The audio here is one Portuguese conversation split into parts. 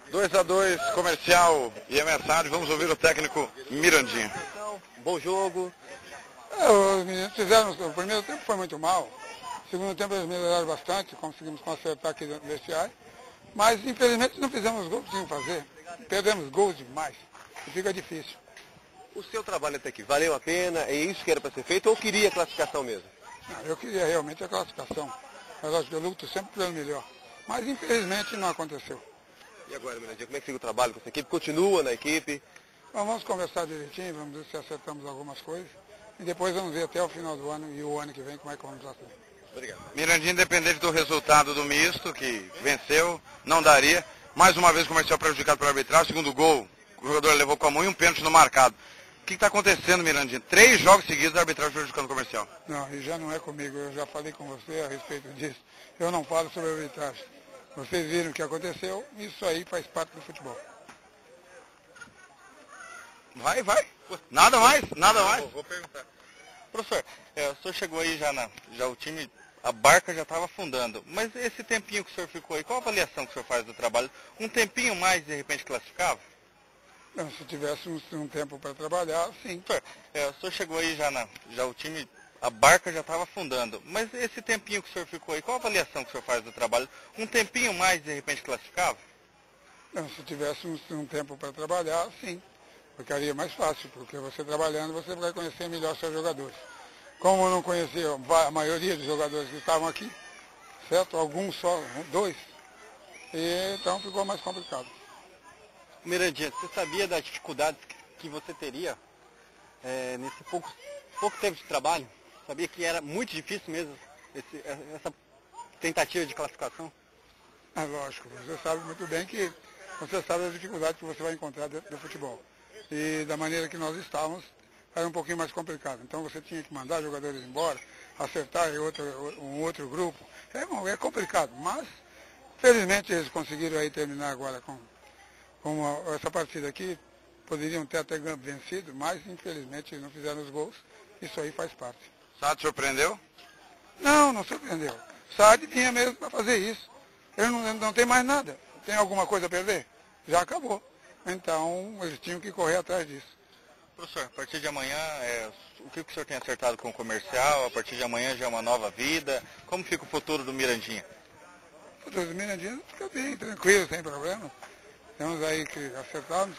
2-2, Comercial e MSAD. Vamos ouvir o técnico Mirandinha. Bom jogo. Os meninos fizeram, o primeiro tempo foi muito mal. O segundo tempo eles melhoraram bastante, conseguimos consertar aqui dentro do vestiário. Mas infelizmente não fizemos os gols que tínhamos que fazer. Perdemos gols demais. E fica difícil. O seu trabalho até aqui valeu a pena? É isso que era para ser feito ou queria a classificação mesmo? Não, eu queria realmente a classificação. Mas acho que eu luto sempre pelo melhor. Mas infelizmente não aconteceu. E agora, Mirandinha, como é que fica o trabalho com essa equipe? Continua na equipe? Então, vamos conversar direitinho, vamos ver se acertamos algumas coisas. E depois vamos ver até o final do ano e o ano que vem como é que vamos fazer. Obrigado. Mirandinha, independente do resultado do misto, que venceu, não daria. Mais uma vez o Comercial prejudicado pela arbitragem. Segundo gol, o jogador levou com a mão e um pênalti no marcado. O que está acontecendo, Mirandinha? 3 jogos seguidos a arbitragem prejudicando o Comercial. Não, e já não é comigo, eu já falei com você a respeito disso. Eu não falo sobre a arbitragem. Vocês viram o que aconteceu, isso aí faz parte do futebol. Vai. Nada mais. Vou perguntar. Professor, o senhor chegou aí já o time, a barca já estava afundando, mas esse tempinho que o senhor ficou aí, qual a avaliação que o senhor faz do trabalho? Um tempinho mais de repente classificava? Não, se tivéssemos um tempo para trabalhar, sim. Professor, o senhor chegou aí já o time, a barca já estava afundando, mas esse tempinho que o senhor ficou aí, qual a avaliação que o senhor faz do trabalho? Um tempinho mais de repente classificava? Não, se tivéssemos um tempo para trabalhar, sim. Ficaria mais fácil, porque você trabalhando, você vai conhecer melhor seus jogadores. Como eu não conhecia a maioria dos jogadores que estavam aqui, certo? Alguns só, 2. E então ficou mais complicado. Mirandinha, você sabia das dificuldades que você teria nesse pouco tempo de trabalho? Sabia que era muito difícil mesmo essa tentativa de classificação? É lógico, você sabe muito bem que você sabe as dificuldades que você vai encontrar dentro do futebol. E da maneira que nós estávamos, era um pouquinho mais complicado. Então você tinha que mandar jogadores embora, acertar um outro grupo. É complicado, mas felizmente eles conseguiram aí terminar agora com essa partida aqui. Poderiam ter até vencido, mas infelizmente não fizeram os gols. Isso aí faz parte. Saad surpreendeu? Não surpreendeu. Saad tinha mesmo para fazer isso. Ele não tem mais nada. Tem alguma coisa a perder? Já acabou. Então eles tinham que correr atrás disso. Professor, a partir de amanhã, o que o senhor tem acertado com o Comercial? A partir de amanhã já é uma nova vida. Como fica o futuro do Mirandinha? O futuro do Mirandinha fica bem, tranquilo, sem problema. Temos aí que acertarmos,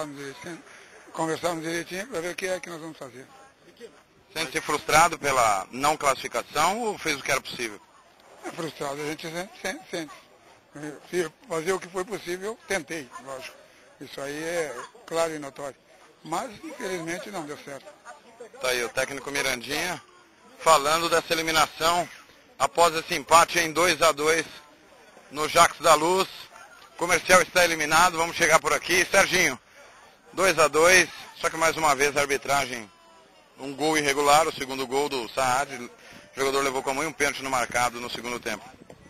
conversarmos direitinho para ver o que é que nós vamos fazer. Sente-se frustrado pela não classificação ou fez o que era possível? É frustrado, a gente sempre sente. Fazer o que foi possível, tentei, lógico. Isso aí é claro e notório. Mas, infelizmente, não deu certo. Tá aí o técnico Mirandinha falando dessa eliminação após esse empate em 2-2 no Jacques da Luz. O Comercial está eliminado, vamos chegar por aqui. Serginho, 2-2, só que mais uma vez a arbitragem, um gol irregular, o segundo gol do Saad. O jogador levou com a mão e um pênalti no marcado no segundo tempo.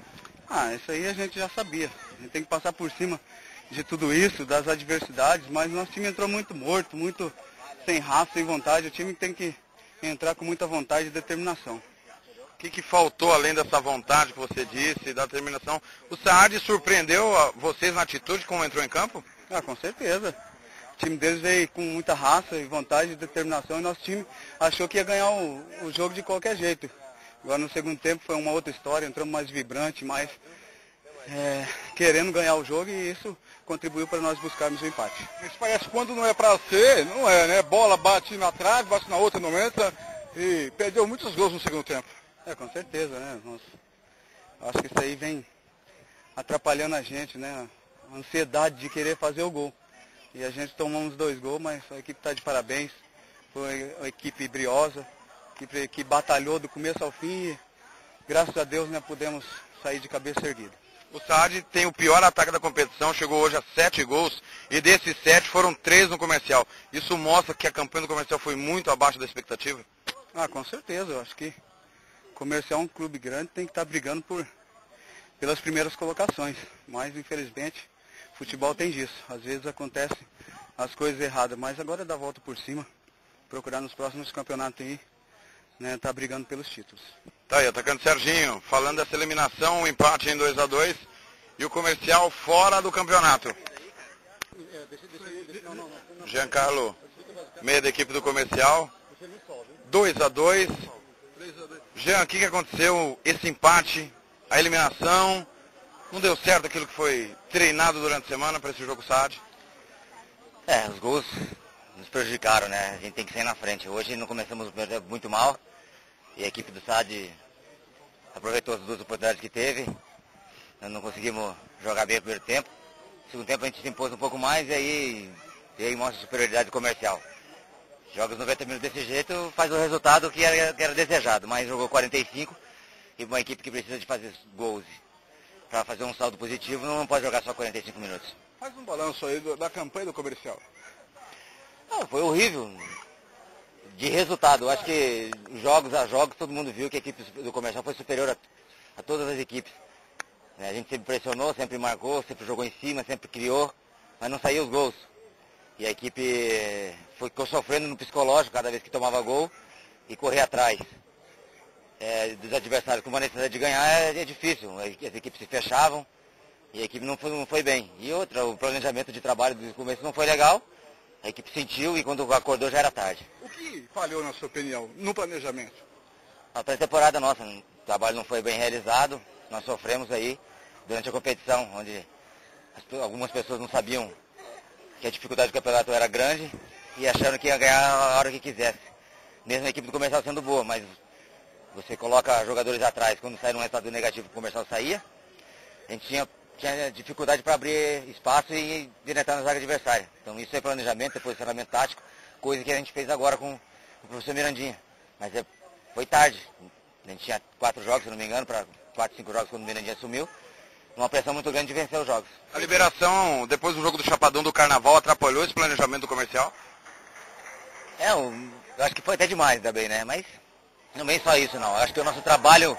Isso aí a gente já sabia. A gente tem que passar por cima de tudo isso, das adversidades, mas nosso time entrou muito morto, muito sem raça, sem vontade. O time tem que entrar com muita vontade e determinação. O que faltou além dessa vontade que você disse, da determinação? O Saad surpreendeu vocês na atitude como entrou em campo? Com certeza. O time deles veio com muita raça e vontade e determinação e nosso time achou que ia ganhar o jogo de qualquer jeito. Agora no segundo tempo foi uma outra história, entramos mais vibrante, mais querendo ganhar o jogo e isso contribuiu para nós buscarmos o empate. Isso parece que quando não é para ser, não é, né? Bola bate na trave, bate na outra, não entra e perdeu muitos gols no segundo tempo. Com certeza, né? Acho que isso aí vem atrapalhando a gente, né? A ansiedade de querer fazer o gol. E a gente tomou uns 2 gols, mas a equipe está de parabéns. Foi uma equipe briosa, que batalhou do começo ao fim e graças a Deus, né, pudemos sair de cabeça erguida. O Saad tem o pior ataque da competição, chegou hoje a 7 gols e desses 7 foram 3 no Comercial. Isso mostra que a campanha do Comercial foi muito abaixo da expectativa? Com certeza, eu acho que o Comercial é um clube grande, tem que estar brigando pelas primeiras colocações. Mas infelizmente, futebol tem disso. Às vezes acontecem as coisas erradas, mas agora é dar a volta por cima, procurar nos próximos campeonatos aí, né, tá brigando pelos títulos. Tá aí, atacante Serginho, falando dessa eliminação, um empate em 2-2 e o Comercial fora do campeonato. Giancarlo, meia da equipe do Comercial. 2-2. Jean, o que aconteceu? Esse empate, a eliminação, não deu certo aquilo que foi treinado durante a semana para esse jogo SAD? Os gols nos prejudicaram, né? A gente tem que sair na frente. Hoje não começamos muito mal e a equipe do SAD aproveitou as duas oportunidades que teve. Nós não conseguimos jogar bem o primeiro tempo. No segundo tempo a gente se impôs um pouco mais e aí mostra a superioridade do Comercial. Joga os 90 minutos desse jeito, faz o resultado que era desejado, mas jogou 45 e uma equipe que precisa de fazer gols para fazer um saldo positivo não pode jogar só 45 minutos. Faz um balanço aí da campanha do Comercial. Foi horrível. De resultado, eu acho que jogos a jogos todo mundo viu que a equipe do Comercial foi superior a todas as equipes. A gente sempre pressionou, sempre marcou, sempre jogou em cima, sempre criou, mas não saía os gols. E a equipe ficou sofrendo no psicológico cada vez que tomava gol e correr atrás dos adversários. Com uma necessidade de ganhar é difícil, as equipes se fechavam e a equipe não foi bem. E outra, o planejamento de trabalho do começo não foi legal, a equipe sentiu e quando acordou já era tarde. O que falhou, na sua opinião, no planejamento? A pré-temporada nossa, o trabalho não foi bem realizado, nós sofremos aí durante a competição, onde algumas pessoas não sabiam que a dificuldade do campeonato era grande e acharam que ia ganhar a hora que quisesse. Mesmo a equipe do Comercial sendo boa, mas você coloca jogadores atrás, quando sai um resultado negativo o Comercial saía, a gente tinha dificuldade para abrir espaço e penetrar na zaga adversária. Então isso é planejamento, é posicionamento tático, coisa que a gente fez agora com o professor Mirandinha. Mas foi tarde, a gente tinha 4 jogos, se não me engano, para 4, 5 jogos quando o Mirandinha assumiu. Uma pressão muito grande de vencer os jogos. A liberação, depois do jogo do Chapadão do Carnaval, atrapalhou esse planejamento do Comercial? Eu acho que foi até demais também, né? Mas não vem só isso, não. Eu acho que o nosso trabalho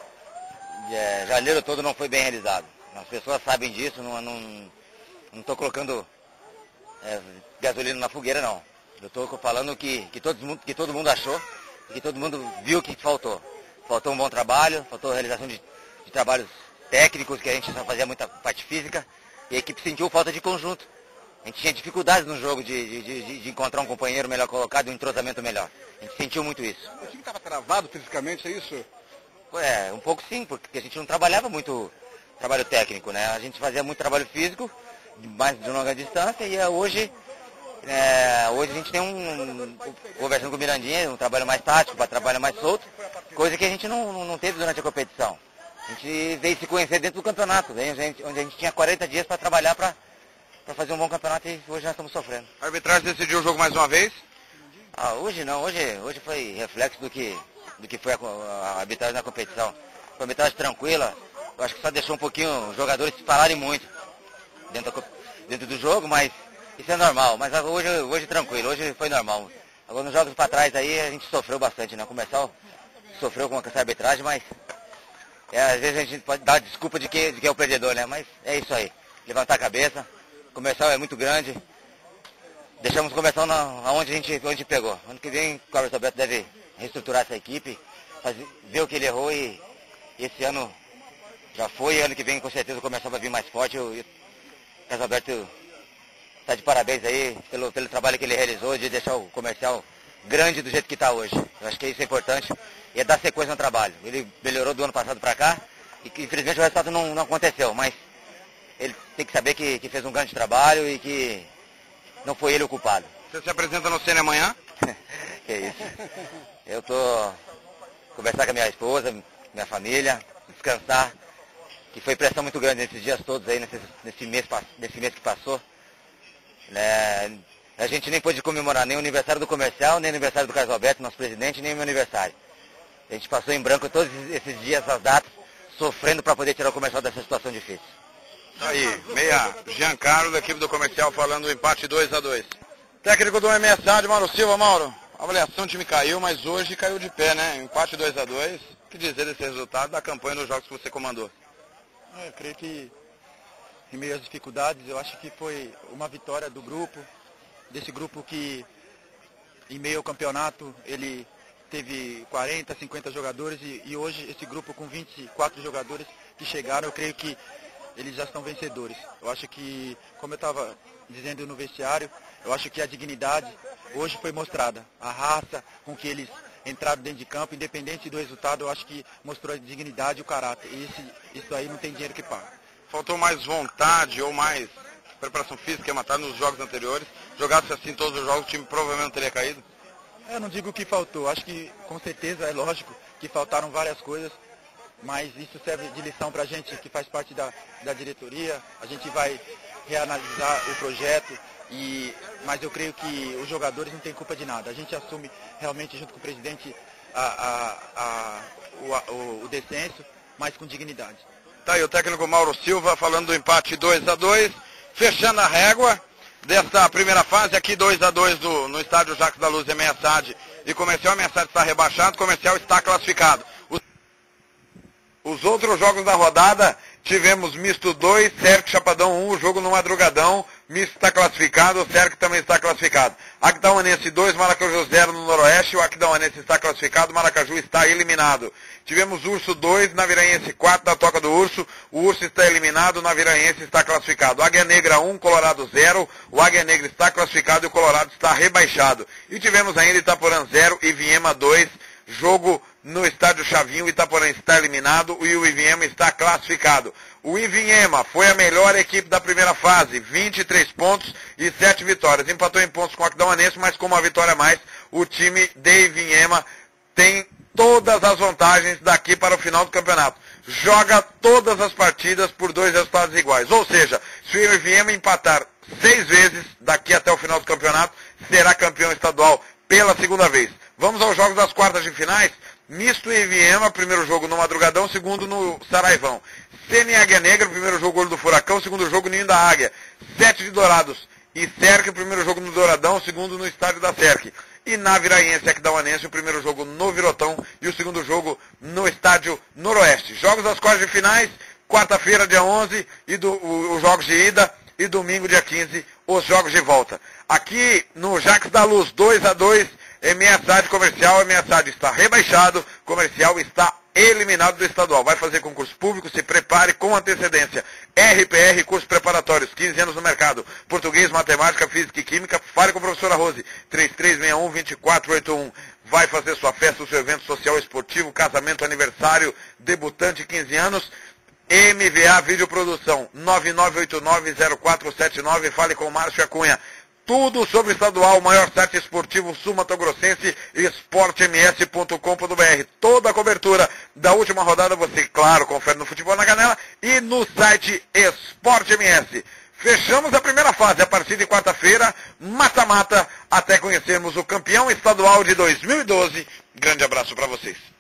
janeiro todo não foi bem realizado. As pessoas sabem disso, não estou colocando gasolina na fogueira, não. Eu estou falando que todo mundo achou, que todo mundo viu que faltou. Faltou um bom trabalho, faltou a realização de trabalhos técnicos, que a gente só fazia muita parte física, e a equipe sentiu falta de conjunto. A gente tinha dificuldades no jogo de encontrar um companheiro melhor colocado e um entrosamento melhor. A gente sentiu muito isso. O time estava travado fisicamente, é isso? Um pouco sim, porque a gente não trabalhava muito trabalho técnico, né? A gente fazia muito trabalho físico, mais de longa distância, e hoje a gente tem conversando com o Mirandinha, um trabalho mais tático, um trabalho mais solto, coisa que a gente não teve durante a competição. A gente veio se conhecer dentro do campeonato, onde a gente tinha 40 dias para trabalhar para fazer um bom campeonato e hoje nós estamos sofrendo. A arbitragem decidiu o jogo mais uma vez? Hoje não, hoje foi reflexo do que foi a arbitragem na competição. Foi uma arbitragem tranquila, eu acho que só deixou um pouquinho os jogadores falarem muito dentro do jogo, mas isso é normal. Mas hoje tranquilo, hoje foi normal. Agora nos jogos para trás aí a gente sofreu bastante, né? O Comercial sofreu com essa arbitragem, mas às vezes a gente pode dar desculpa de que é o perdedor, né? Mas é isso aí, levantar a cabeça. O Comercial é muito grande. Deixamos o Comercial onde a gente pegou. Ano que vem o Carlos Alberto deve reestruturar essa equipe, ver o que ele errou e esse ano já foi. Ano que vem com certeza o Comercial vai vir mais forte. O Carlos Alberto está de parabéns aí pelo trabalho que ele realizou de deixar o Comercial grande do jeito que está hoje. Eu acho que isso é importante e é dar sequência no trabalho. Ele melhorou do ano passado para cá e que infelizmente o resultado não aconteceu, mas ele tem que saber que fez um grande trabalho e que não foi ele o culpado. Você se apresenta no Cine amanhã? Que isso. Eu conversar com a minha esposa, minha família, descansar, que foi pressão muito grande nesses dias todos aí, nesse mês que passou. A gente nem pôde comemorar nem o aniversário do Comercial, nem o aniversário do Carlos Alberto, nosso presidente, nem o meu aniversário. A gente passou em branco todos esses dias, essas datas, sofrendo para poder tirar o Comercial dessa situação difícil. Aí, meia Giancarlo da equipe do Comercial falando do empate 2-2. Técnico do MSA, Mauro Silva. Mauro, a avaliação do time caiu, mas hoje caiu de pé, né? Empate 2-2. O que dizer desse resultado da campanha dos jogos que você comandou? Eu creio que em meio às dificuldades, eu acho que foi uma vitória do grupo, desse grupo que em meio ao campeonato ele teve 40, 50 jogadores e hoje esse grupo com 24 jogadores que chegaram, eu creio que eles já estão vencedores. Eu acho que, como eu estava dizendo no vestiário, eu acho que a dignidade hoje foi mostrada. A raça com que eles entraram dentro de campo, independente do resultado, eu acho que mostrou a dignidade e o caráter. E isso aí não tem dinheiro que paga. Faltou mais vontade ou mais preparação física e matar nos jogos anteriores? Jogasse assim todos os jogos, o time provavelmente não teria caído? Eu não digo que faltou, acho que com certeza é lógico que faltaram várias coisas, mas isso serve de lição para a gente que faz parte da diretoria. A gente vai reanalisar o projeto, mas eu creio que os jogadores não têm culpa de nada. A gente assume realmente junto com o presidente o descenso, mas com dignidade. Tá aí o técnico Mauro Silva falando do empate 2-2, fechando a régua desta primeira fase, aqui 2-2 no estádio Jacques da Luz, Ameaçade e Comercial. Ameaçade está rebaixado, Comercial está classificado. Os outros jogos da rodada, tivemos misto 2, Cerc Chapadão 1, jogo no madrugadão, misto está classificado, o Cerc também está classificado. Aquidauanense 2, Maracaju 0 no Noroeste, o Aquidauanense está classificado, o Maracaju está eliminado. Tivemos Urso 2, Naviraense 4 da Toca do Urso, o Urso está eliminado, o Naviraense está classificado. Águia Negra 1, Colorado 0, o Águia Negra está classificado e o Colorado está rebaixado. E tivemos ainda Itaporã 0 e Ivinhema 2, jogo no estádio Chavinho. O Itaporã está eliminado e o Ivinhema está classificado. O Ivinhema foi a melhor equipe da primeira fase, 23 pontos e 7 vitórias. Empatou em pontos com o Aquidauanense, mas com uma vitória a mais, o time de Ivinhema tem todas as vantagens daqui para o final do campeonato. Joga todas as partidas por 2 resultados iguais. Ou seja, se o Ivinhema empatar 6 vezes daqui até o final do campeonato, será campeão estadual pela segunda vez. Vamos aos jogos das quartas de finais. Misto e Ivinhema, primeiro jogo no Madrugadão, segundo no Saraivão. Sene e Águia Negra, primeiro jogo Olho do Furacão, segundo jogo Ninho da Águia. 7 de Dourados e Cerc, primeiro jogo no Douradão, segundo no estádio da Cerc. E Naviraense e Aquidauanense, o primeiro jogo no Virotão e o segundo jogo no estádio Noroeste. Jogos das quartas de finais, quarta-feira, dia 11, os jogos de ida, e domingo, dia 15, os jogos de volta. Aqui no Jacques da Luz, 2-2, Ameaçade Comercial. Ameaçade está rebaixado, Comercial está eliminado do estadual. Vai fazer concurso público, se prepare com antecedência. RPR, cursos preparatórios, 15 anos no mercado. Português, matemática, física e química. Fale com a professora Rose, 3361-2481. Vai fazer sua festa, o seu evento social esportivo, casamento, aniversário, debutante, 15 anos. MVA Videoprodução, 9989-0479. Fale com o Márcio Acunha. Tudo sobre o estadual, o maior site esportivo sul-mato-grossense, esportems.com.br. Toda a cobertura da última rodada você, claro, confere no Futebol na Canela e no site Esporte MS. Fechamos a primeira fase, a partir de quarta-feira, mata-mata, até conhecermos o campeão estadual de 2012. Grande abraço para vocês.